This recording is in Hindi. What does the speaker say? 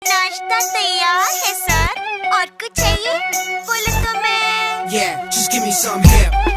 नाश्ता तैयार है सर। और कुछ चाहिए बोले तो मैं Yeah, just give me some hip